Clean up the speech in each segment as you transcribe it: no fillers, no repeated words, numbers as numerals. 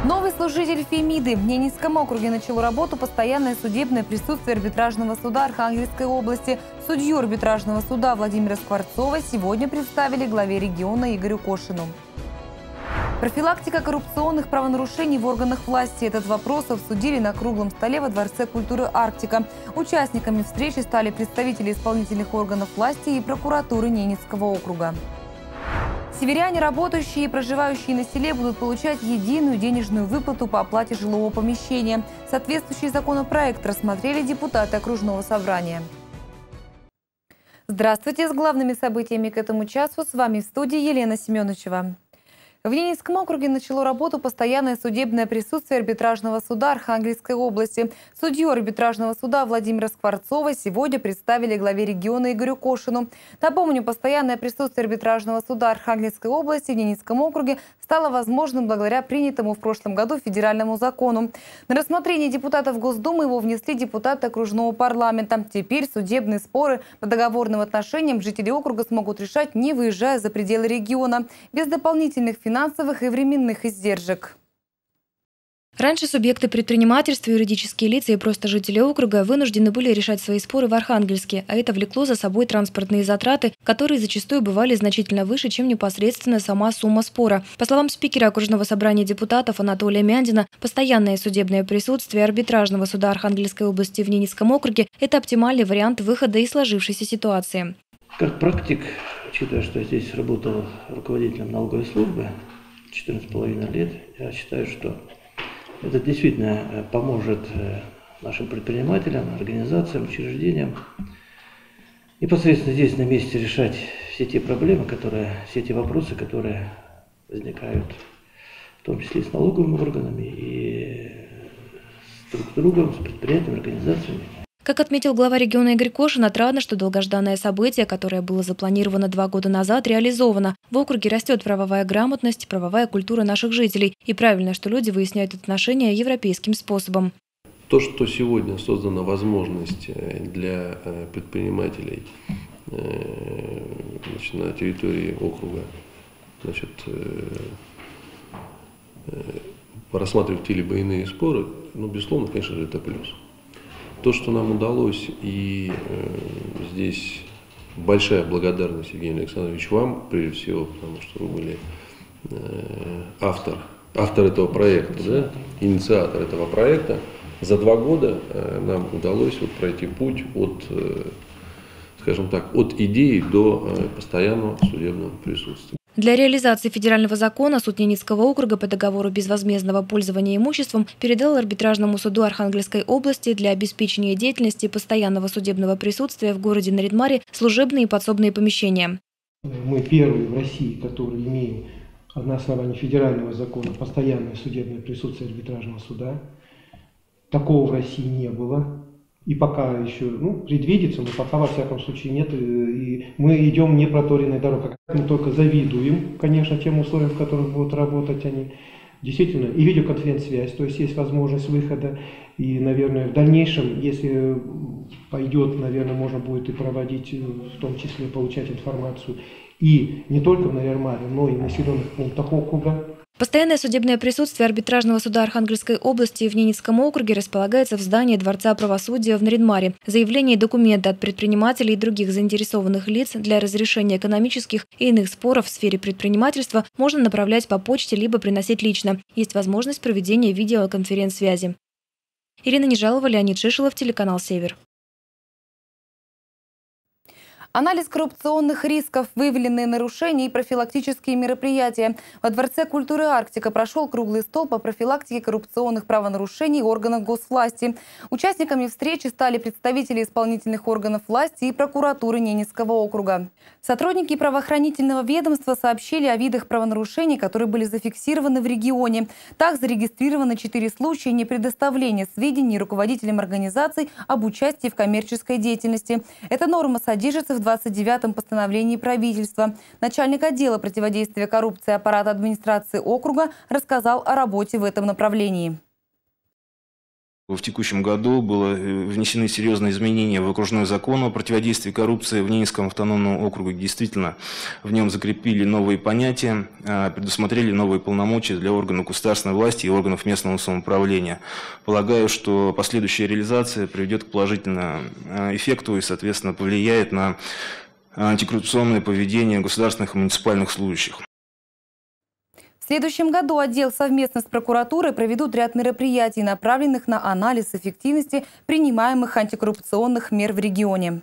Новый служитель Фемиды. В Ненецком округе начало работу постоянное судебное присутствие арбитражного суда Архангельской области. Судью арбитражного суда Владимира Скворцова сегодня представили главе региона Игорю Кошину. Профилактика коррупционных правонарушений в органах власти. Этот вопрос обсудили на круглом столе во Дворце культуры «Арктика». Участниками встречи стали представители исполнительных органов власти и прокуратуры Ненецкого округа. Северяне, работающие и проживающие на селе, будут получать единую денежную выплату по оплате жилого помещения. Соответствующий законопроект рассмотрели депутаты окружного собрания. Здравствуйте! С главными событиями к этому часу с вами в студии Елена Семеновичева. В Ненецком округе начало работу постоянное судебное присутствие арбитражного суда Архангельской области. Судью арбитражного суда Владимира Скворцова сегодня представили главе региона Игорю Кошину. Напомню, постоянное присутствие арбитражного суда Архангельской области в Ненецком округе стало возможным благодаря принятому в прошлом году федеральному закону. На рассмотрение депутатов Госдумы его внесли депутаты окружного парламента. Теперь судебные споры по договорным отношениям жители округа смогут решать, не выезжая за пределы региона, без дополнительных финансовых и временных издержек. Раньше субъекты предпринимательства, юридические лица и просто жители округа вынуждены были решать свои споры в Архангельске, а это влекло за собой транспортные затраты, которые зачастую бывали значительно выше, чем непосредственно сама сумма спора. По словам спикера окружного собрания депутатов Анатолия Мяндина, постоянное судебное присутствие арбитражного суда Архангельской области в Ненецком округе – это оптимальный вариант выхода из сложившейся ситуации. Как практик, учитывая, что я здесь работал руководителем налоговой службы 14,5 лет, я считаю, что это действительно поможет нашим предпринимателям, организациям, учреждениям непосредственно здесь на месте решать все те проблемы, все те вопросы, которые возникают, в том числе и с налоговыми органами, и с друг другом, с предприятиями, организациями. Как отметил глава региона Игорь Кошин, отрадно, что долгожданное событие, которое было запланировано 2 года назад, реализовано. В округе растет правовая грамотность, правовая культура наших жителей. И правильно, что люди выясняют отношения европейским способом. То, что сегодня создана возможность для предпринимателей на территории округа рассматривать те либо иные споры, безусловно, конечно же, это плюс. То, что нам удалось, и здесь большая благодарность, Евгений Александрович, вам, прежде всего, потому что вы были автор этого проекта, да, инициатор этого проекта. За 2 года нам удалось пройти путь от, скажем так, от идеи до постоянного судебного присутствия. Для реализации федерального закона суд Ненецкого округа по договору безвозмездного пользования имуществом передал арбитражному суду Архангельской области для обеспечения деятельности постоянного судебного присутствия в городе Нарьян-Маре служебные и подсобные помещения. Мы первые в России, которые имеем на основании федерального закона постоянное судебное присутствие арбитражного суда. Такого в России не было. И пока еще предвидится, но пока во всяком случае нет. И мы идем не проторенной дорогой. Мы только завидуем, конечно, тем условиям, в которых будут работать они. Действительно, и видеоконференц-связь, то есть есть возможность выхода. И, наверное, в дальнейшем, если пойдет, наверное, можно будет и проводить, в том числе получать информацию. И не только в Нарьян-Маре, но и в населенных пунктах округа. Постоянное судебное присутствие арбитражного суда Архангельской области в Ненецком округе располагается в здании Дворца правосудия в Нарьян-Маре. Заявления и документы от предпринимателей и других заинтересованных лиц для разрешения экономических и иных споров в сфере предпринимательства можно направлять по почте либо приносить лично. Есть возможность проведения видеоконференц-связи. Ирина Нежалова, Леонид Шишелов, телеканал «Север». Анализ коррупционных рисков, выявленные нарушения и профилактические мероприятия. Во Дворце культуры «Арктика» прошел круглый стол по профилактике коррупционных правонарушений органов госвласти. Участниками встречи стали представители исполнительных органов власти и прокуратуры Ненецкого округа. Сотрудники правоохранительного ведомства сообщили о видах правонарушений, которые были зафиксированы в регионе. Так, зарегистрировано 4 случая непредоставления сведений руководителям организаций об участии в коммерческой деятельности. Эта норма содержится в 29-м постановлении правительства. Начальник отдела противодействия коррупции аппарата администрации округа рассказал о работе в этом направлении. В текущем году было внесены серьезные изменения в окружной закон о противодействии коррупции в Ненецком автономном округе. Действительно, в нем закрепили новые понятия, предусмотрели новые полномочия для органов государственной власти и органов местного самоуправления. Полагаю, что последующая реализация приведет к положительному эффекту и, соответственно, повлияет на антикоррупционное поведение государственных и муниципальных служащих. В следующем году отдел совместно с прокуратурой проведут ряд мероприятий, направленных на анализ эффективности принимаемых антикоррупционных мер в регионе.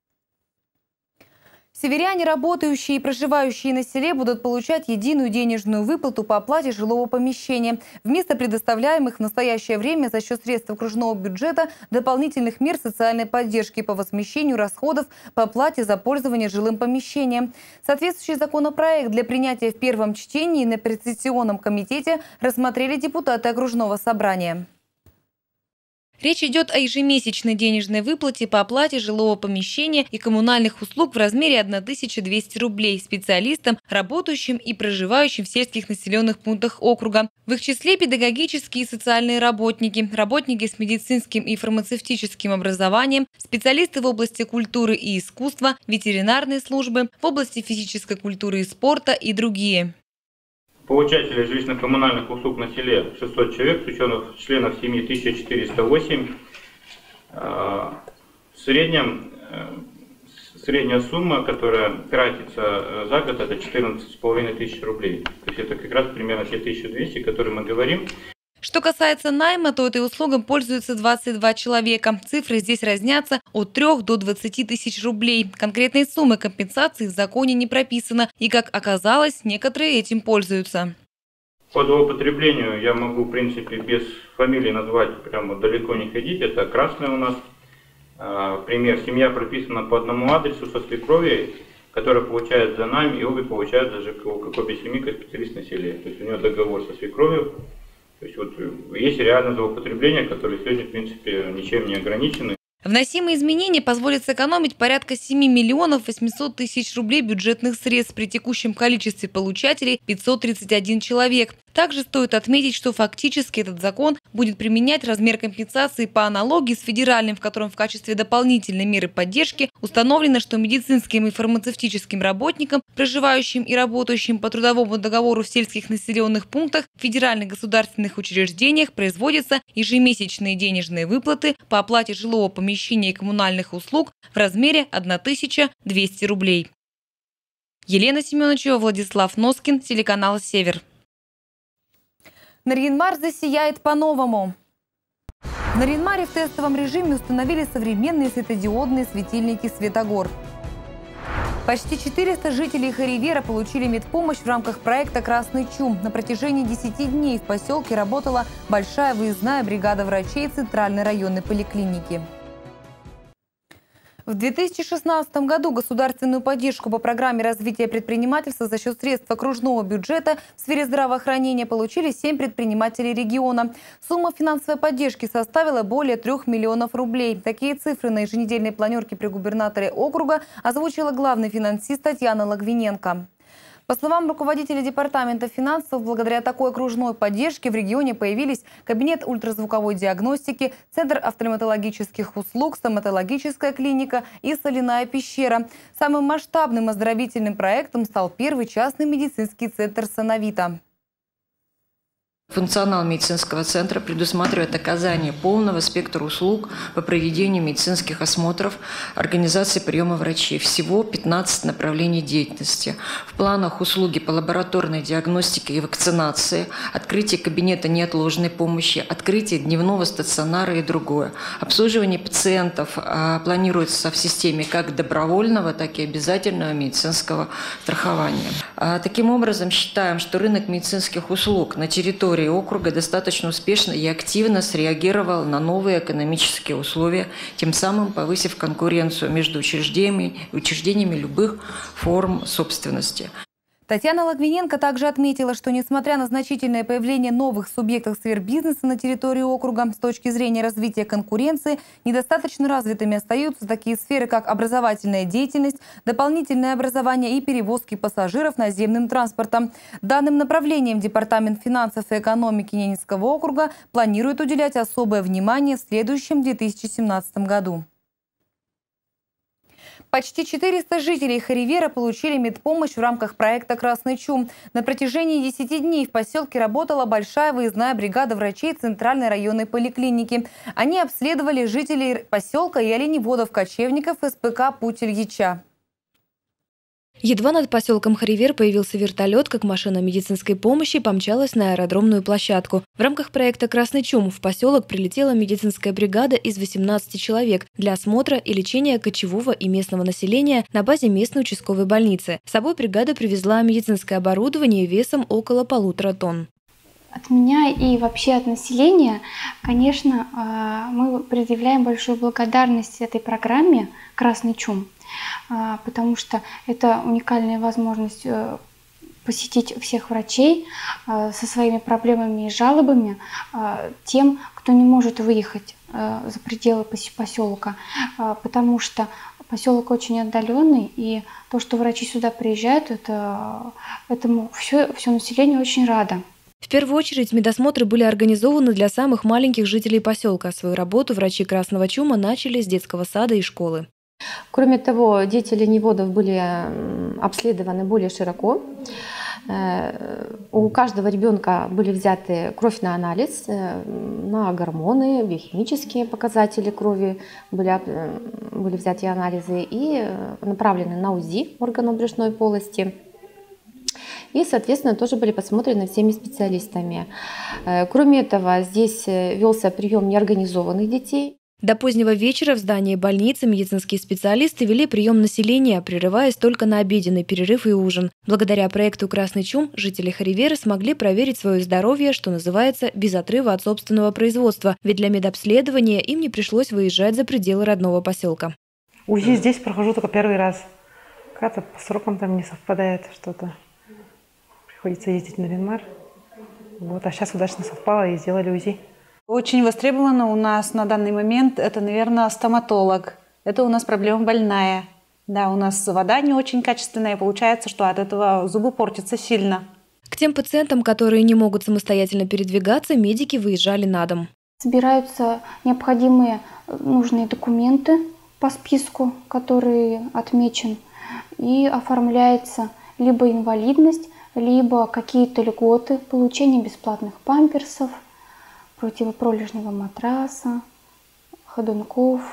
Северяне, работающие и проживающие на селе, будут получать единую денежную выплату по оплате жилого помещения. Вместо предоставляемых в настоящее время за счет средств окружного бюджета дополнительных мер социальной поддержки по возмещению расходов по оплате за пользование жилым помещением. Соответствующий законопроект для принятия в первом чтении на Предсессионном комитете рассмотрели депутаты окружного собрания. Речь идет о ежемесячной денежной выплате по оплате жилого помещения и коммунальных услуг в размере 1200 рублей специалистам, работающим и проживающим в сельских населенных пунктах округа. В их числе педагогические и социальные работники, работники с медицинским и фармацевтическим образованием, специалисты в области культуры и искусства, ветеринарные службы, в области физической культуры и спорта и другие. Получателей жилищно-коммунальных услуг на селе 600 человек, с учетом членов семьи 1408. В среднем средняя сумма, которая тратится за год, это 14,5 тысяч рублей. То есть это как раз примерно те 1200, о которых мы говорим. Что касается найма, то этой услугой пользуются 22 человека. Цифры здесь разнятся от 3 до 20 тысяч рублей. Конкретной суммы компенсации в законе не прописано. И, как оказалось, некоторые этим пользуются. По злоупотреблению я могу, в принципе, без фамилии назвать, прямо далеко не ходить. Это красный у нас. Пример. Семья прописана по одному адресу со свекровью, которая получает за найм, и обе получают за ЖКО, как обе семьи, как специалист на селе. То есть у нее договор со свекровью. То есть вот есть реальное злоупотребление, которое сегодня, в принципе, ничем не ограничены. Вносимые изменения позволят сэкономить порядка 7 миллионов 800 тысяч рублей бюджетных средств при текущем количестве получателей 531 человек. Также стоит отметить, что фактически этот закон будет применять размер компенсации по аналогии с федеральным, в котором в качестве дополнительной меры поддержки установлено, что медицинским и фармацевтическим работникам, проживающим и работающим по трудовому договору в сельских населенных пунктах, в федеральных государственных учреждениях производятся ежемесячные денежные выплаты по оплате жилого помещения и коммунальных услуг в размере 1200 рублей. Елена Семеновичева, Владислав Носкин, телеканал «Север». Нарьян-Мар засияет по-новому. В Нарьян-Маре в тестовом режиме установили современные светодиодные светильники «Светогор». Почти 400 жителей Харивера получили медпомощь в рамках проекта «Красный чум». На протяжении 10 дней в поселке работала большая выездная бригада врачей Центральной районной поликлиники. В 2016 году государственную поддержку по программе развития предпринимательства за счет средств окружного бюджета в сфере здравоохранения получили 7 предпринимателей региона. Сумма финансовой поддержки составила более 3 миллионов рублей. Такие цифры на еженедельной планерке при губернаторе округа озвучила главный финансист Татьяна Логвиненко. По словам руководителя департамента финансов, благодаря такой окружной поддержке в регионе появились кабинет ультразвуковой диагностики, центр офтальматологических услуг, стоматологическая клиника и соляная пещера. Самым масштабным оздоровительным проектом стал первый частный медицинский центр «Санавита». Функционал медицинского центра предусматривает оказание полного спектра услуг по проведению медицинских осмотров, организации приема врачей. Всего 15 направлений деятельности. В планах услуги по лабораторной диагностике и вакцинации, открытие кабинета неотложной помощи, открытие дневного стационара и другое. Обслуживание пациентов планируется в системе как добровольного, так и обязательного медицинского страхования. Таким образом, считаем, что рынок медицинских услуг на территории округа достаточно успешно и активно среагировал на новые экономические условия, тем самым повысив конкуренцию между учреждениями любых форм собственности. Татьяна Логвиненко также отметила, что несмотря на значительное появление новых субъектов сфер бизнеса на территории округа, с точки зрения развития конкуренции, недостаточно развитыми остаются такие сферы, как образовательная деятельность, дополнительное образование и перевозки пассажиров наземным транспортом. Данным направлением Департамент финансов и экономики Ненецкого округа планирует уделять особое внимание в следующем 2017 году. Почти 400 жителей Харивера получили медпомощь в рамках проекта «Красный чум». На протяжении 10 дней в поселке работала большая выездная бригада врачей Центральной районной поликлиники. Они обследовали жителей поселка и оленеводов-кочевников СПК «Путь Ильича». Едва над поселком Харивер появился вертолет, как машина медицинской помощи помчалась на аэродромную площадку. В рамках проекта «Красный чум» в поселок прилетела медицинская бригада из 18 человек для осмотра и лечения кочевого и местного населения на базе местной участковой больницы. С собой бригада привезла медицинское оборудование весом около 1,5 тонн. От меня и вообще от населения, конечно, мы предъявляем большую благодарность этой программе «Красный чум», потому что это уникальная возможность посетить всех врачей со своими проблемами и жалобами тем, кто не может выехать за пределы поселка, потому что поселок очень отдаленный, и то, что врачи сюда приезжают, этому все население очень радо. В первую очередь медосмотры были организованы для самых маленьких жителей поселка. Свою работу врачи «Красного чума» начали с детского сада и школы. Кроме того, дети оленеводов были обследованы более широко. У каждого ребенка были взяты кровь на анализ, на гормоны, биохимические показатели крови были взяты анализы и направлены на УЗИ органов брюшной полости. И, соответственно, тоже были посмотрены всеми специалистами. Кроме этого, здесь велся прием неорганизованных детей. До позднего вечера в здании больницы медицинские специалисты вели прием населения, прерываясь только на обеденный перерыв и ужин. Благодаря проекту «Красный чум» жители Харивера смогли проверить свое здоровье, что называется, без отрыва от собственного производства, ведь для медобследования им не пришлось выезжать за пределы родного поселка. УЗИ здесь прохожу только первый раз. Как-то по срокам там не совпадает что-то. Приходится ездить на Ленмар. А сейчас удачно совпало и сделали УЗИ. Очень востребовано у нас на данный момент это, наверное, стоматолог. Это у нас проблема больная. Да, у нас вода не очень качественная, получается, что от этого зубы портятся сильно. К тем пациентам, которые не могут самостоятельно передвигаться, медики выезжали на дом. Собираются необходимые нужные документы по списку, который отмечен, и оформляется либо инвалидность, либо какие-то льготы, получение бесплатных памперсов, противопролежнего матраса, ходунков,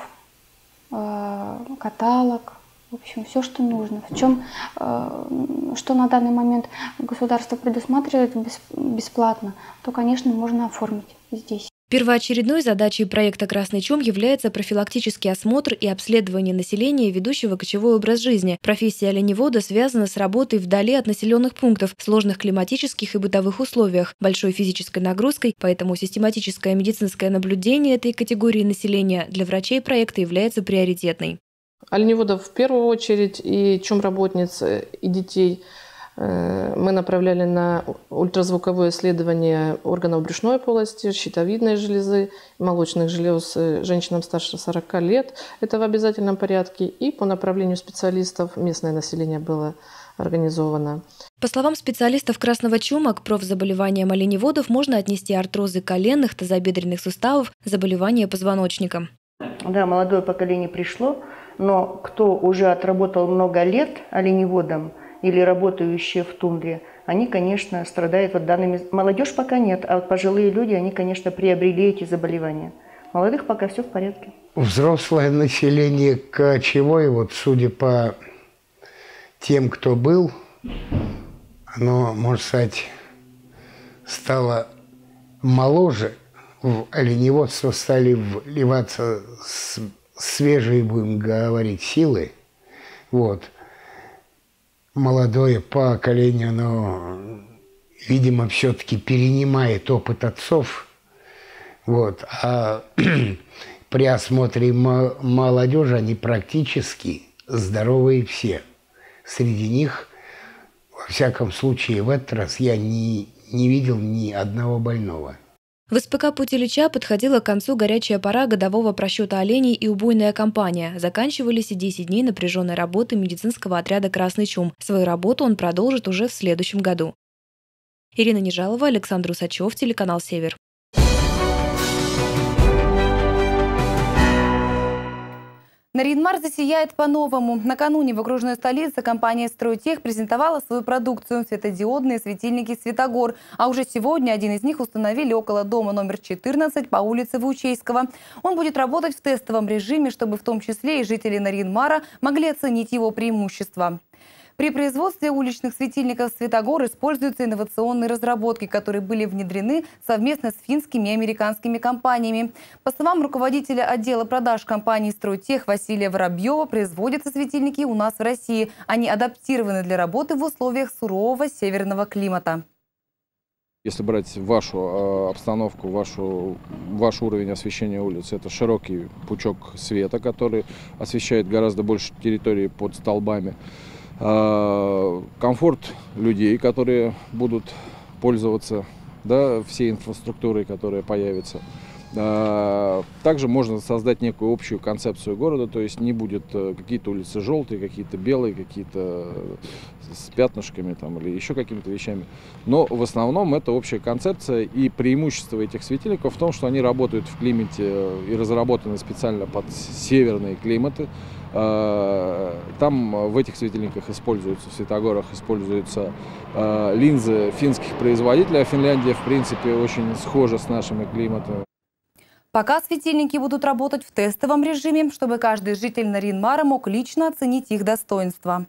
каталог, в общем, все, что нужно. Что на данный момент государство предусматривает бесплатно, то, конечно, можно оформить здесь. Первоочередной задачей проекта «Красный чум» является профилактический осмотр и обследование населения, ведущего кочевой образ жизни. Профессия оленевода связана с работой вдали от населенных пунктов, в сложных климатических и бытовых условиях, большой физической нагрузкой, поэтому систематическое медицинское наблюдение этой категории населения для врачей проекта является приоритетной. Оленеводов в первую очередь и чумработниц, и детей мы направляли на ультразвуковое исследование органов брюшной полости, щитовидной железы, молочных желез женщинам старше 40 лет. Это в обязательном порядке. И по направлению специалистов местное население было организовано. По словам специалистов «Красного чума», к профзаболеваниям оленеводов можно отнести артрозы коленных, тазобедренных суставов, заболевания позвоночника. Да, молодое поколение пришло, но кто уже отработал много лет оленеводом, или работающие в тундре, они, конечно, страдают вот данными. Молодежь пока нет, а вот пожилые люди, они, конечно, приобрели эти заболевания. Молодых пока все в порядке. Взрослое население кочевое, вот судя по тем, кто был, оно, можно сказать, стало моложе. В оленеводство стали вливаться свежие, будем говорить, силы. Вот. Молодое поколение, оно, видимо, все-таки перенимает опыт отцов. Вот. А при осмотре молодежи они практически здоровые все. Среди них во всяком случае, в этот раз я не видел ни одного больного. В СПК «Путь Ильича» подходила к концу горячая пора годового просчета оленей и убойная кампания. Заканчивались и 10 дней напряженной работы медицинского отряда «Красный чум». Свою работу он продолжит уже в следующем году. Ирина Нежалова, Александр Усачев, телеканал «Север». Нарьян-Мар засияет по-новому. Накануне в окружной столице компания «Стройтех» презентовала свою продукцию – светодиодные светильники «Светогор». А уже сегодня один из них установили около дома номер 14 по улице Ваучейского. Он будет работать в тестовом режиме, чтобы в том числе и жители Нарьян-Мара могли оценить его преимущества. При производстве уличных светильников «Светогор» используются инновационные разработки, которые были внедрены совместно с финскими и американскими компаниями. По словам руководителя отдела продаж компании «Стройтех» Василия Воробьева, производятся светильники у нас в России. Они адаптированы для работы в условиях сурового северного климата. Если брать вашу обстановку, ваш уровень освещения улиц, это широкий пучок света, который освещает гораздо больше территории под столбами. Комфорт людей, которые будут пользоваться, да, всей инфраструктурой, которая появится. Также можно создать некую общую концепцию города, то есть не будет какие-то улицы желтые, какие-то белые, какие-то с пятнышками там, или еще какими-то вещами. Но в основном это общая концепция, и преимущество этих светильников в том, что они работают в климате и разработаны специально под северные климаты. Там в этих светильниках используются, в светогорах используются линзы финских производителей, а Финляндия в принципе очень схожа с нашими климатами. Пока светильники будут работать в тестовом режиме, чтобы каждый житель Нарьян-Мара мог лично оценить их достоинства.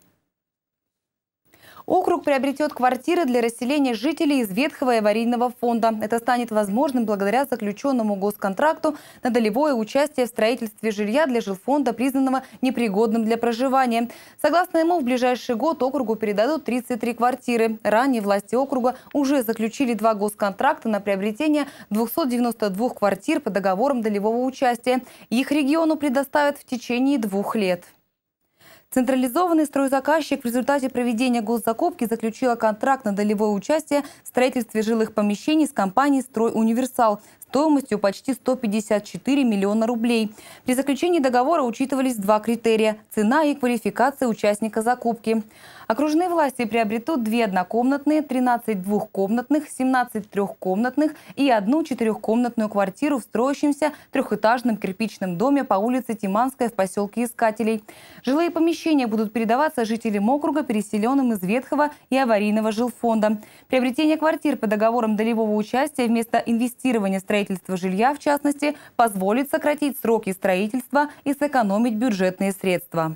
Округ приобретет квартиры для расселения жителей из ветхого и аварийного фонда. Это станет возможным благодаря заключенному госконтракту на долевое участие в строительстве жилья для жилфонда, признанного непригодным для проживания. Согласно ему, в ближайший год округу передадут 33 квартиры. Ранее власти округа уже заключили 2 госконтракта на приобретение 292 квартир по договорам долевого участия. Их региону предоставят в течение 2 лет. Централизованный стройзаказчик в результате проведения госзакупки заключил контракт на долевое участие в строительстве жилых помещений с компанией «Стройуниверсал» стоимостью почти 154 миллиона рублей. При заключении договора учитывались 2 критерия – цена и квалификация участника закупки. Окружные власти приобретут 2 однокомнатные, 13 двухкомнатных, 17 трехкомнатных и 1 четырехкомнатную квартиру в строящемся трехэтажном кирпичном доме по улице Тиманская в поселке Искателей. Жилые помещения будут передаваться жителям округа, переселенным из ветхого и аварийного жилфонда. Приобретение квартир по договорам долевого участия вместо инвестирования в строительство жилья, в частности, позволит сократить сроки строительства и сэкономить бюджетные средства.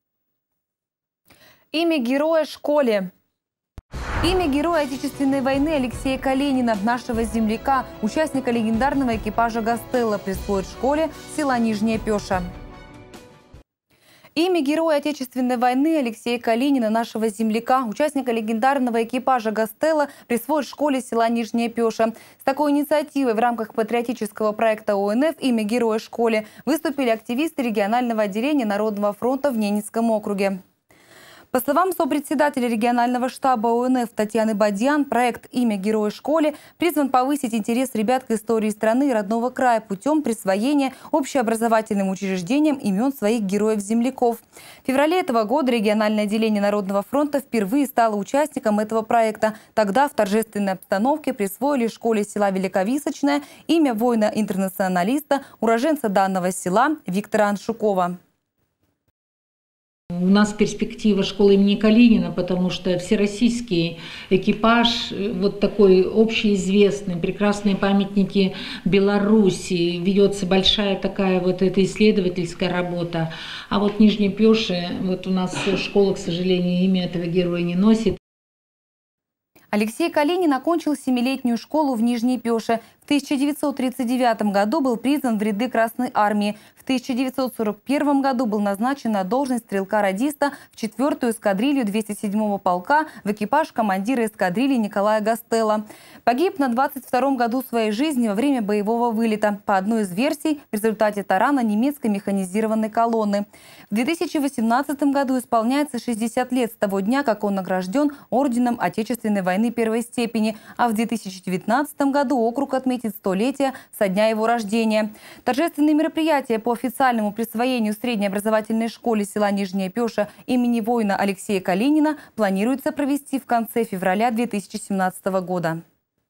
Имя героя школе. Имя героя Отечественной войны Алексея Калинина, нашего земляка, участника легендарного экипажа «Гастелло», присвоит школе села Нижняя Пеша. Имя героя Отечественной войны Алексея Калинина, нашего земляка, участника легендарного экипажа «Гастелло», присвоит школе села Нижняя Пеша. С такой инициативой в рамках патриотического проекта ОНФ «Имя героя школе» выступили активисты регионального отделения Народного фронта в Ненецком округе. По словам сопредседателя регионального штаба ОНФ Татьяны Бадьян, проект «Имя героя школе» призван повысить интерес ребят к истории страны и родного края путем присвоения общеобразовательным учреждениям имен своих героев-земляков. В феврале этого года региональное отделение Народного фронта впервые стало участником этого проекта. Тогда в торжественной обстановке присвоили школе села Великовисочное имя воина-интернационалиста, уроженца данного села Виктора Аншукова. У нас перспектива школы имени Калинина, потому что всероссийский экипаж, вот такой общеизвестный, прекрасные памятники Беларуси, ведется большая такая вот эта исследовательская работа. А вот Нижней Пеши, вот у нас школа, к сожалению, имя этого героя не носит. Алексей Калинин окончил 7-летнюю школу в Нижней Пеше. В 1939 году был призван в ряды Красной Армии. В 1941 году был назначен на должность стрелка-радиста в 4-ю эскадрилью 207-го полка в экипаж командира эскадрильи Николая Гастелло. Погиб на 22-м году своей жизни во время боевого вылета. По одной из версий, в результате тарана немецкой механизированной колонны. В 2018 году исполняется 60 лет с того дня, как он награжден орденом Отечественной войны первой степени, а в 2019 году округ отметит 100-летие со дня его рождения. Торжественные мероприятия по официальному присвоению средней образовательной школе села Нижняя Пеша имени воина Алексея Калинина планируется провести в конце февраля 2017 года.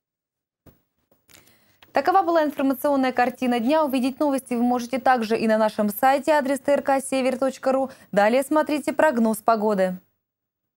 Такова была информационная картина дня. Увидеть новости вы можете также и на нашем сайте, адрес trksевер.ру. Далее смотрите прогноз погоды.